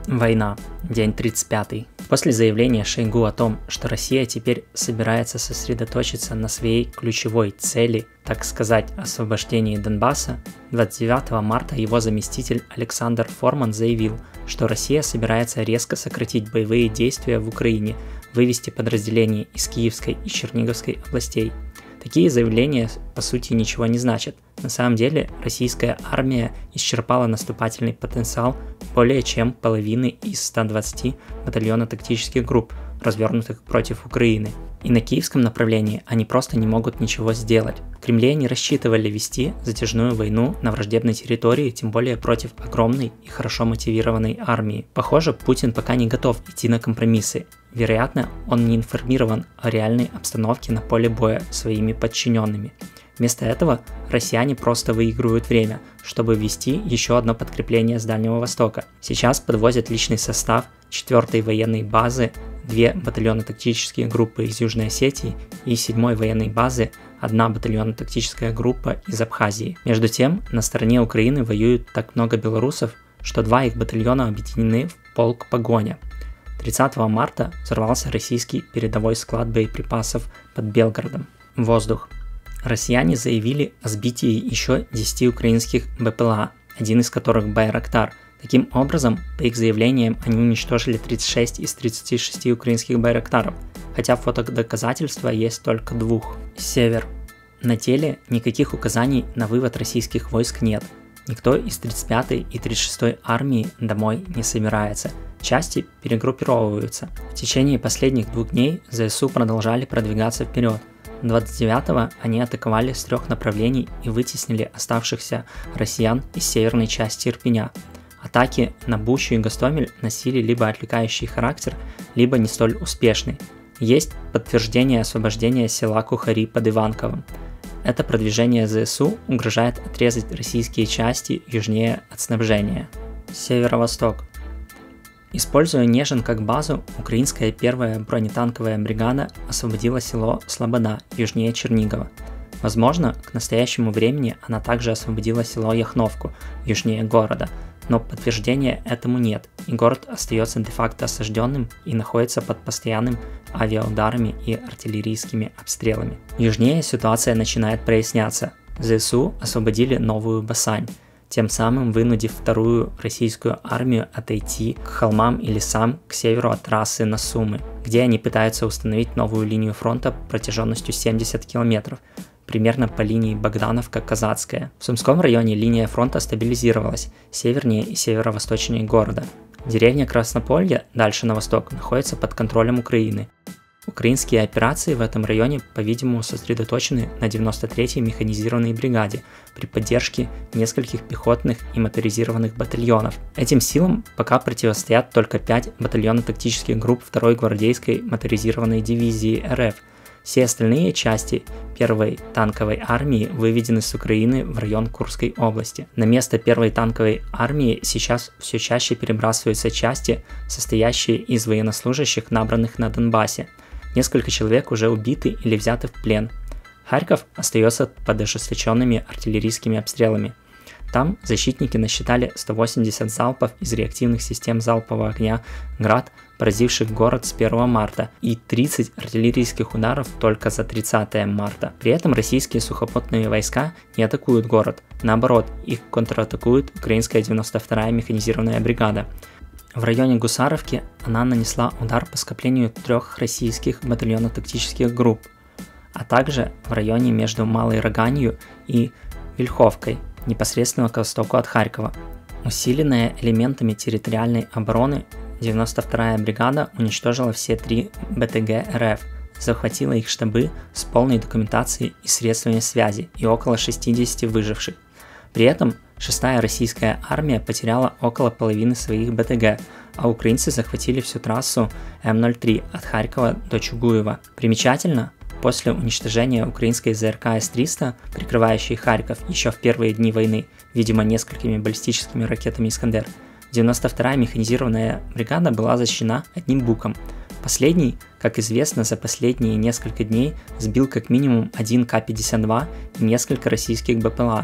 Война. День 35. После заявления Шойгу о том, что Россия теперь собирается сосредоточиться на своей ключевой цели, так сказать, освобождении Донбасса, 29 марта его заместитель Александр Форман заявил, что Россия собирается резко сократить боевые действия в Украине, вывести подразделения из Киевской и Черниговской областей. Такие заявления по сути ничего не значат. На самом деле российская армия исчерпала наступательный потенциал более чем половины из 120 батальона тактических групп, развернутых против Украины. И на киевском направлении они просто не могут ничего сделать. В Кремле не рассчитывали вести затяжную войну на враждебной территории, тем более против огромной и хорошо мотивированной армии. Похоже, Путин пока не готов идти на компромиссы. Вероятно, он не информирован о реальной обстановке на поле боя своими подчиненными. Вместо этого россияне просто выигрывают время, чтобы ввести еще одно подкрепление с Дальнего Востока. Сейчас подвозят личный состав 4-й военной базы, 2 батальонно-тактические группы из Южной Осетии и 7-й военной базы 1 батальонно-тактическая группа из Абхазии. Между тем, на стороне Украины воюют так много белорусов, что 2 их батальона объединены в полк «Погоня». 30 марта взорвался российский передовой склад боеприпасов под Белгородом. Воздух. Россияне заявили о сбитии еще 10 украинских БПЛА, один из которых Байрактар. Таким образом, по их заявлениям, они уничтожили 36 из 36 украинских Байрактаров, хотя фотодоказательства есть только 2. Север. На деле никаких указаний на вывод российских войск нет. Никто из 35-й и 36-й армии домой не собирается. Части перегруппировываются. В течение последних 2 дней ЗСУ продолжали продвигаться вперед. 29-го они атаковали с 3 направлений и вытеснили оставшихся россиян из северной части Ирпеня. Атаки на Бучу и Гостомель носили либо отвлекающий характер, либо не столь успешный. Есть подтверждение освобождения села Кухари под Иванковым. Это продвижение ЗСУ угрожает отрезать российские части южнее от снабжения. Северо-восток. Используя Нежин как базу, украинская 1-я бронетанковая бригада освободила село Слобода, южнее Чернигова. Возможно, к настоящему времени она также освободила село Яхновку, южнее города, но подтверждения этому нет, и город остается де-факто осажденным и находится под постоянным авиаударами и артиллерийскими обстрелами. Южнее ситуация начинает проясняться. ЗСУ освободили Новую Басань, тем самым вынудив 2-ю российскую армию отойти к холмам и лесам к северу от трассы на Сумы, где они пытаются установить новую линию фронта протяженностью 70 километров, примерно по линии Богдановка-Казацкая. В Сумском районе линия фронта стабилизировалась севернее и северо-восточнее города. Деревня Краснополье, дальше на восток, находится под контролем Украины. Украинские операции в этом районе, по-видимому, сосредоточены на 93-й механизированной бригаде при поддержке нескольких пехотных и моторизированных батальонов. Этим силам пока противостоят только 5 батальонно-тактических групп 2-й гвардейской моторизированной дивизии РФ. Все остальные части 1-й танковой армии выведены с Украины в район Курской области. На место 1-й танковой армии сейчас все чаще перебрасываются части, состоящие из военнослужащих, набранных на Донбассе. Несколько человек уже убиты или взяты в плен. Харьков остается под ожесточенными артиллерийскими обстрелами. Там защитники насчитали 180 залпов из реактивных систем залпового огня «Град», поразивших город с 1 марта, и 30 артиллерийских ударов только за 30 марта. При этом российские сухопутные войска не атакуют город. Наоборот, их контратакует украинская 92-я механизированная бригада. В районе Гусаровки она нанесла удар по скоплению 3 российских батальонно-тактических групп, а также в районе между Малой Роганью и Вильховкой, непосредственно к востоку от Харькова. Усиленная элементами территориальной обороны, 92-я бригада уничтожила все 3 БТГ РФ, захватила их штабы с полной документацией и средствами связи и около 60 выживших. При этом 6-я российская армия потеряла около половины своих БТГ, а украинцы захватили всю трассу М-03 от Харькова до Чугуева. Примечательно, после уничтожения украинской ЗРК С-300, прикрывающей Харьков еще в первые дни войны, видимо несколькими баллистическими ракетами «Искандер», 92-я механизированная бригада была защищена одним буком. Последний, как известно, за последние несколько дней сбил как минимум 1 К-52 и несколько российских БПЛА.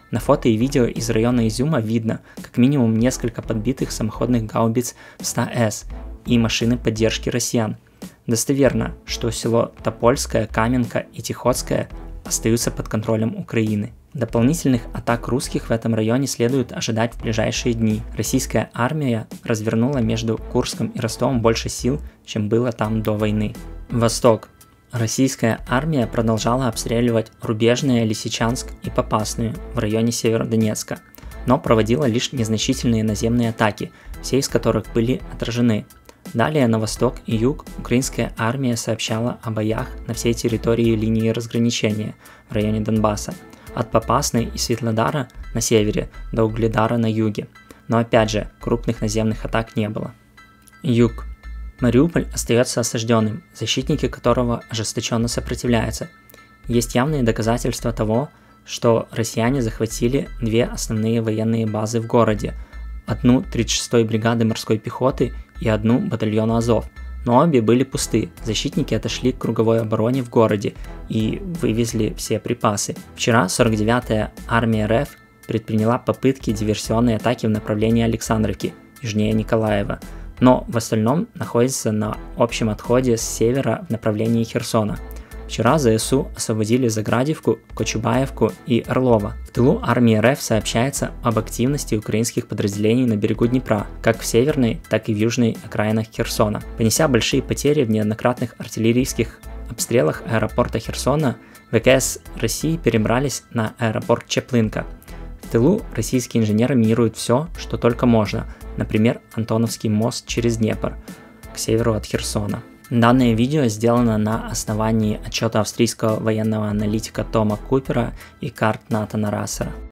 На фото и видео из района Изюма видно как минимум несколько подбитых самоходных гаубиц 100С и машины поддержки россиян. Достоверно, что село Топольское, Каменка и Тихоцкое остаются под контролем Украины. Дополнительных атак русских в этом районе следует ожидать в ближайшие дни. Российская армия развернула между Курском и Ростовом больше сил, чем было там до войны. Восток. Российская армия продолжала обстреливать Рубежное, Лисичанск и Попасную в районе Северодонецка, но проводила лишь незначительные наземные атаки, все из которых были отражены. Далее на восток и юг украинская армия сообщала о боях на всей территории линии разграничения в районе Донбасса, от Попасной и Светлодара на севере до Угледара на юге. Но опять же, крупных наземных атак не было. Юг. Мариуполь остается осажденным, защитники которого ожесточенно сопротивляются. Есть явные доказательства того, что россияне захватили две основные военные базы в городе, одну 36-й бригады морской пехоты и одну батальона Азов, но обе были пусты, защитники отошли к круговой обороне в городе и вывезли все припасы. Вчера 49-я армия РФ предприняла попытки диверсионной атаки в направлении Александровки, южнее Николаева, но в остальном находится на общем отходе с севера в направлении Херсона. Вчера ЗСУ освободили Заградевку, Кочубаевку и Орлово. В тылу армии РФ сообщается об активности украинских подразделений на берегу Днепра, как в северной, так и в южной окраинах Херсона. Понеся большие потери в неоднократных артиллерийских обстрелах аэропорта Херсона, ВКС России перебрались на аэропорт Чеплынка. В тылу российские инженеры минируют все, что только можно, например, Антоновский мост через Днепр, к северу от Херсона. Данное видео сделано на основании отчета австрийского военного аналитика Тома Купера и карт Натана Рассера.